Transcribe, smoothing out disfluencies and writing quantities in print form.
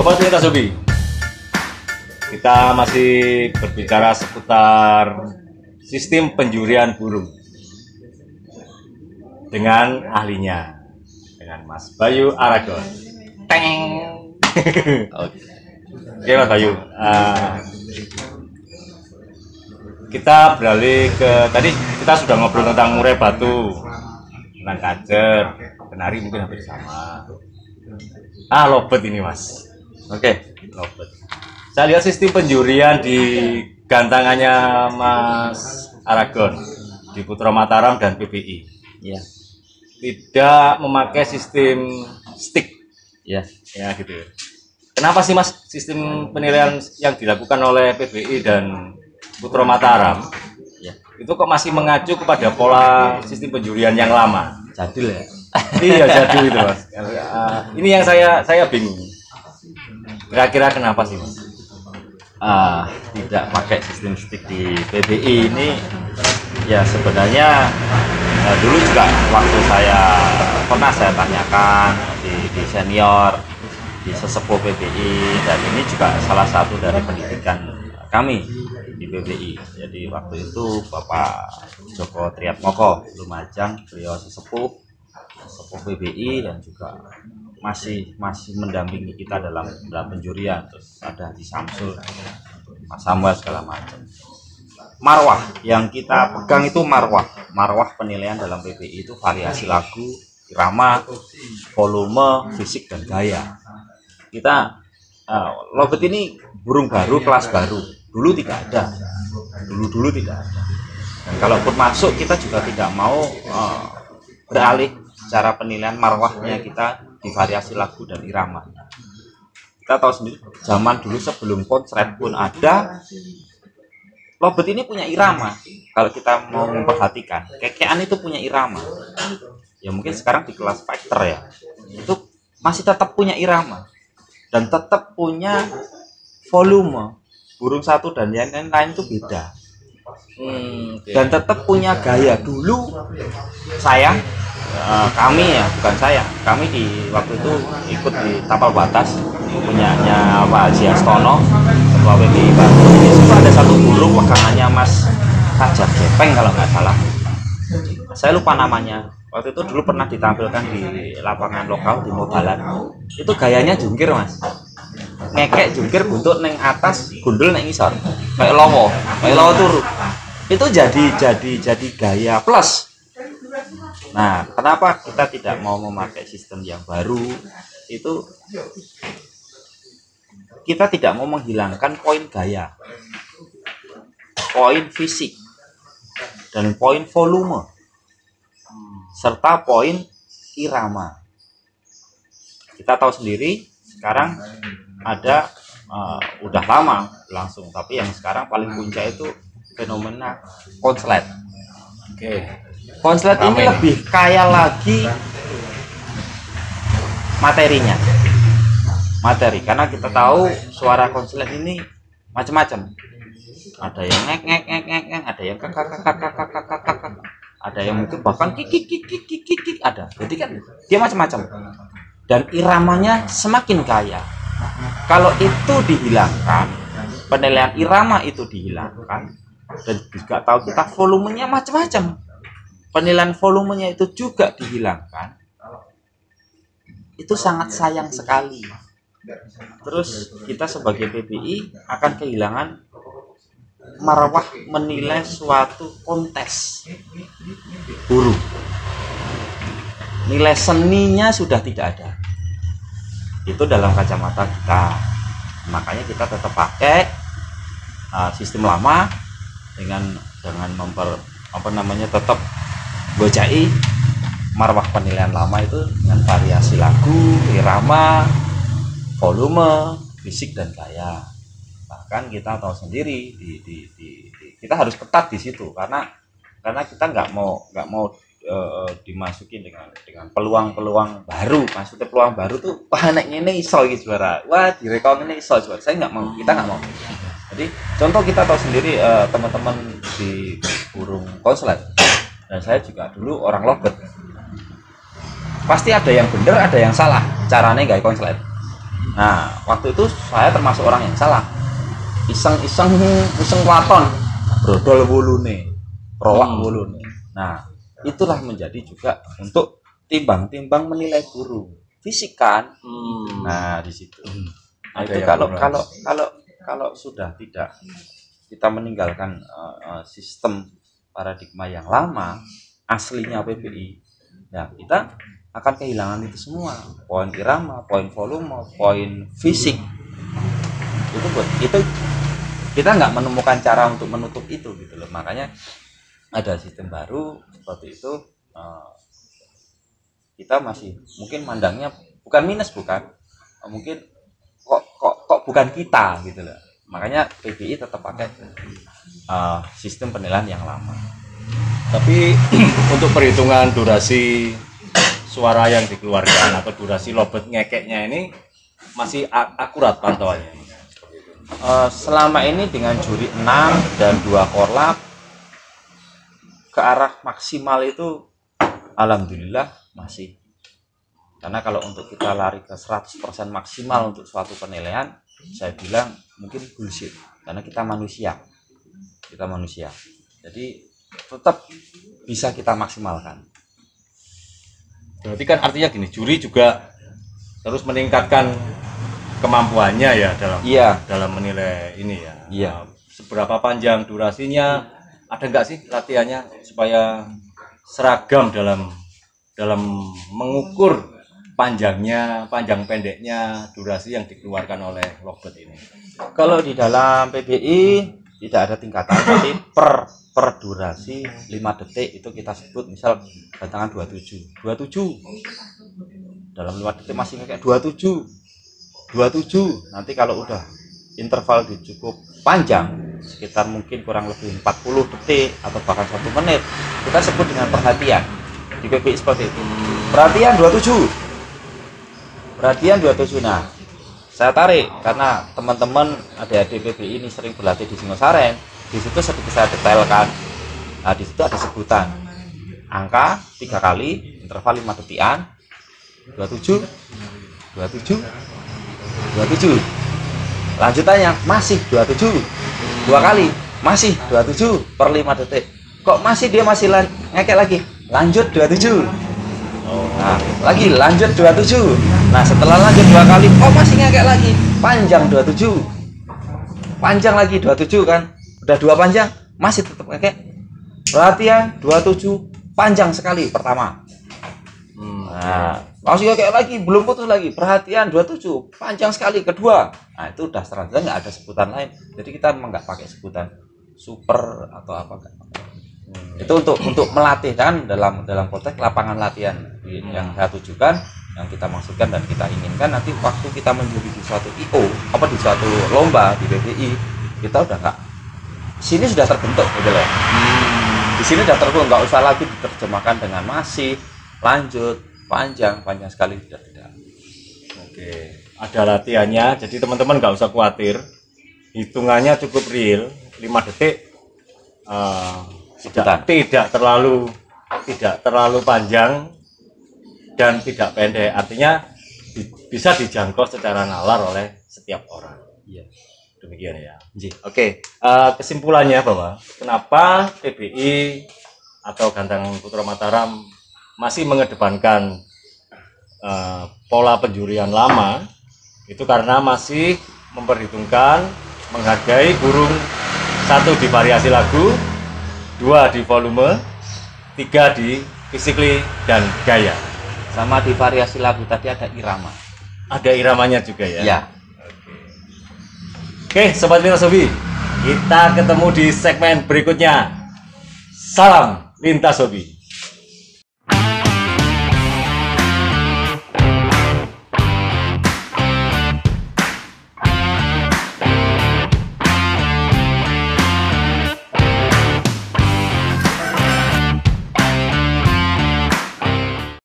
Sobat Lintas Hobi, kita masih berbicara seputar sistem penjurian burung dengan ahlinya, dengan Mas Bayu Aragon. Teng. Oke Mas Bayu, kita beralih ke tadi kita sudah ngobrol tentang murai batu, tentang kacer, kenari mungkin hampir sama. Lobet ini Mas. Oke, lobet. Saya lihat sistem penjurian di gantangannya Mas Aragon di Putra Mataram dan PBI. Ya. Tidak memakai sistem stick. Ya. Ya gitu. Kenapa sih Mas sistem penilaian yang dilakukan oleh PBI dan Putra Mataram? Ya. Itu kok masih mengacu kepada pola sistem penjurian yang lama? Jadul ya. Iya jadul itu Mas. Ini yang saya bingung. Kira-kira kenapa sih Mas? Tidak pakai sistem stick di PBI ini ya sebenarnya dulu juga waktu pernah saya tanyakan di senior, di sesepuh PBI, dan ini juga salah satu dari pendidikan kami di PBI. Jadi waktu itu Bapak Joko Triatmoko Lumajang, beliau sesepuh PBI dan juga masih mendampingi kita dalam penjurian. Terus ada di Samsul, Mas Samuel segala macam. Marwah yang kita pegang itu marwah penilaian dalam PBI itu variasi lagu, irama, volume, fisik dan gaya. Kita lobet ini burung baru, kelas baru, dulu tidak ada, dulu tidak ada. Dan kalaupun masuk kita juga tidak mau beralih cara penilaian marwahnya kita di variasi lagu dan irama. Kita tahu sendiri zaman dulu sebelum konslet pun ada, lobet ini punya irama. Kalau kita mau memperhatikan, kekean itu punya irama. Ya mungkin sekarang di kelas fighter ya, itu masih tetap punya irama dan tetap punya volume. Burung satu dan yang lain itu beda. Dan tetap punya gaya. Dulu kami di waktu itu ikut di tapal batas punyanya Pak Haji Astono, ketua PBI Bantul. Di situ ada satu burung pegangannya Mas Kajak Gepeng kalau nggak salah. Saya lupa namanya. Waktu itu dulu pernah ditampilkan di lapangan lokal di Mobalan. Itu gayanya jungkir Mas. Ngekek jungkir buntut neng atas, gundul neng isor. Kayak lowo turu. Itu jadi gaya plus. Nah, kenapa kita tidak mau memakai sistem yang baru? Itu kita tidak mau menghilangkan poin gaya, poin fisik, dan poin volume, serta poin irama. Kita tahu sendiri sekarang ada udah lama langsung, tapi yang sekarang paling puncak itu fenomena konslet. Konslet ini lebih kaya lagi materi, karena kita tahu suara konslet ini macam-macam. Ada yang ngek, ada yang kakak, ada yang mungkin bahkan kik ada. Jadi kan dia macam-macam. Dan iramanya semakin kaya. Kalau itu dihilangkan, penilaian irama itu dihilangkan, dan juga tahu kita volumenya macam-macam, penilaian volumenya itu juga dihilangkan, itu sangat sayang sekali. Terus kita sebagai PBI akan kehilangan marwah menilai suatu kontes burung. Nilai seninya sudah tidak ada. Itu dalam kacamata kita. Makanya kita tetap pakai sistem lama dengan tetap gojai marwah penilaian lama itu dengan variasi lagu, irama, volume, fisik dan gaya. Bahkan kita tahu sendiri kita harus ketat di situ karena kita nggak mau dimasukin dengan peluang baru. Maksudnya peluang baru tuh nek ngene iso iki juara. Wah, direkom ini iso juara. Kita nggak mau. Jadi contoh kita tahu sendiri teman-teman di burung konslet, dan saya juga dulu orang lobet. Pasti ada yang benar, ada yang salah caranya nggak konslet. Nah, waktu itu saya termasuk orang yang salah. Iseng waton, brodol wulune, rowak wulune. Nah, itulah menjadi juga untuk timbang-timbang menilai guru fisik kan. Nah, di situ. Nah, itu kalau sudah tidak kita meninggalkan sistem paradigma yang lama aslinya PBI, ya kita akan kehilangan itu semua, poin irama, poin volume, poin fisik. Itu kita nggak menemukan cara untuk menutup itu gitu loh. Makanya ada sistem baru seperti itu. Kita masih mungkin mandangnya bukan minus, mungkin kok bukan kita gitu loh. Makanya PBI tetap pakai sistem penilaian yang lama. Tapi untuk perhitungan durasi suara yang dikeluarkan atau durasi lobet ngekeknya ini masih akurat pantauannya? Selama ini dengan juri 6 dan 2 korlap ke arah maksimal itu alhamdulillah masih. Karena kalau untuk kita lari ke 100% maksimal untuk suatu penilaian, saya bilang mungkin bullshit, karena kita manusia. Jadi tetap bisa kita maksimalkan. Berarti kan artinya gini, juri juga terus meningkatkan kemampuannya ya dalam menilai ini ya. Iya. Seberapa panjang durasinya, ada nggak sih latihannya supaya seragam dalam mengukur panjang pendeknya durasi yang dikeluarkan oleh lobet ini? Kalau di dalam PBI tidak ada tingkatan, tapi per durasi 5 detik itu kita sebut misal batangan 27 dalam 5 detik masih kayak 27. Nanti kalau udah interval di cukup panjang sekitar mungkin kurang lebih 40 detik atau bahkan 1 menit, kita sebut dengan perhatian. Di PBI seperti itu, perhatian 27. Nah, saya tarik karena teman-teman adik-adik PBI ini sering berlatih di Singosaren. Di situ sedikit saya detailkan. Nah, di situ ada sebutan angka 3 kali interval 5 detikan. 27. Lanjutannya masih 27. 2 kali masih 27 per 5 detik. Kok dia masih ngekek lagi? Lanjut 27. Nah, lagi lanjut 27. Nah, setelah lanjut 2 kali, masih ngekek lagi. Panjang 27. Panjang lagi 27 kan? Udah 2 panjang, masih tetap ngekek. Perhatian 27, panjang sekali pertama. Nah, masih ngekek lagi, belum putus lagi. Perhatian 27, panjang sekali kedua. Nah, itu udah selanjutnya nggak ada sebutan lain. Jadi kita memang nggak pakai sebutan super atau apa kan. Itu untuk melatih kan dalam konteks lapangan latihan yang saya tujukan, yang kita maksudkan dan kita inginkan nanti waktu kita menjadi di suatu IO di suatu lomba di PBI, kita udah nggak, sini sudah terbentuk gitu loh. Di sini sudah terbentuk, nggak usah lagi diterjemahkan dengan masih, lanjut, panjang sekali, tidak. Oke, ada latihannya, jadi teman-teman nggak usah khawatir, hitungannya cukup real, 5 detik. Tidak terlalu panjang dan tidak pendek, artinya bisa dijangkau secara nalar oleh setiap orang. Iya, demikian ya. Oke, kesimpulannya bahwa kenapa PBI atau Ganteng Putra Mataram masih mengedepankan pola penjurian lama, itu karena masih memperhitungkan, menghargai burung, 1 di variasi lagu, 2 di volume, 3 di physically dan gaya. Sama di variasi lagu tadi ada irama. Ada iramanya juga ya? Ya. Oke, Sobat Lintas Hobi, kita ketemu di segmen berikutnya. Salam Lintas Hobi.